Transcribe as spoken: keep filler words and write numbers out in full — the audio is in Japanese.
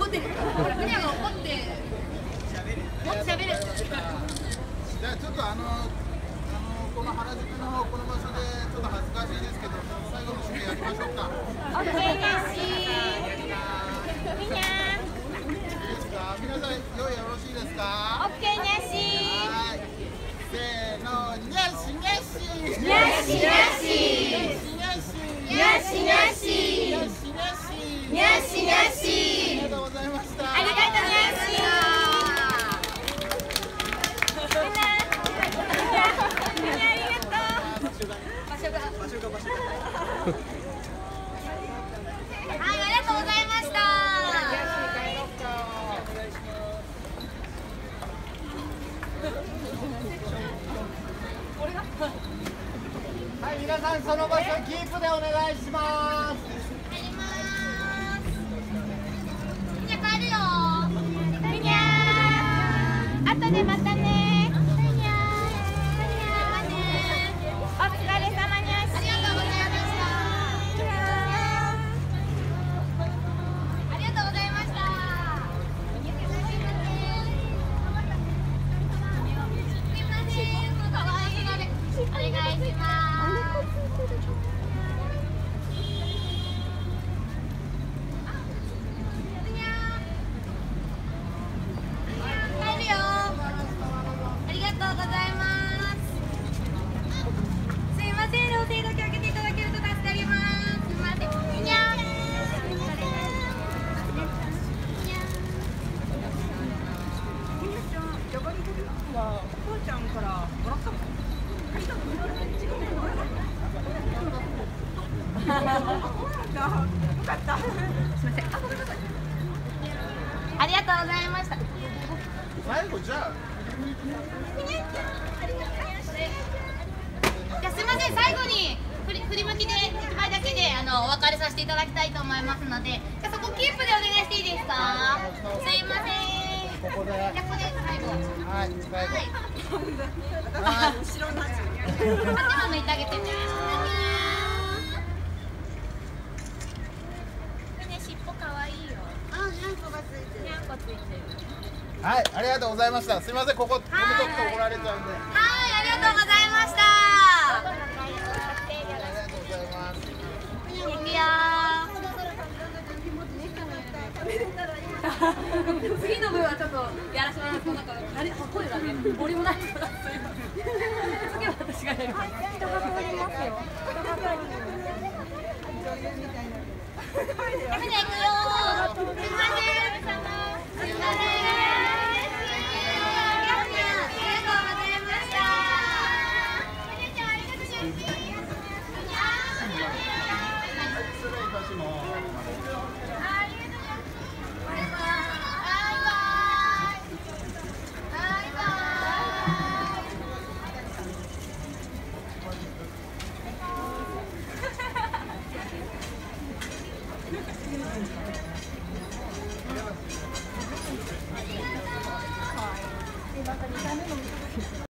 怒ってる。船が怒って。もっと喋る。じゃあちょっとあのあのこの原宿のこの場所でちょっと恥ずかしいですけど最後の締めやりましょうか。 オッケーですし。みんな。いいですか。皆さん用意よろしいですか。 オッケーですし。 はい。せーの、にゃしにゃし。 にゃしにゃし。 にゃしにゃし。 にゃしにゃし。 にゃしにゃし。 にゃしにゃし。 ありがとうございました。 ありがとうございます。みんな。みんなありがとう。場所が。場所が場所が。はい、ありがとうございました。 はい、皆さんその場所キープでお願いします。 帰ります。みんな帰るよ。みんな。後でまたね。お疲れ様です。ありがとうございました。ありがとうございました。すいません。可愛いのでお願いします。帰るよ。ありがとうございます。すいません、両手だけ開けていただけると助かります。すいません。にゃー。 父ちゃんからもらったの？よかった。すみません。あ、ごめんなさい。 ありがとうございました。 最後じゃあ。 じゃあすみません、最後に振り振り向きで一枚だけであのお別れさせていただきたいと思いますので、じゃあそこキープでお願いしていいですか？すいません。 ここで。 じゃあここで最後。 はい、最後。 はい。後ろになっちゃう。 あっちも抜いてあげてね。ね、尻尾可愛いよ。 あ、にゃんこがついてる。 にゃんこついてる。 はい、ありがとうございました。すみません、ここ止めとくと怒られちゃうんで。 はい、ありがとうございました。 ありがとうございます。 いくよー。次の分はちょっとやらせてもらいます。なんかあれ声がね、森もないから次は私がやります。人が通りますよ。人が通ります。やめていくよー。すいません。すいません。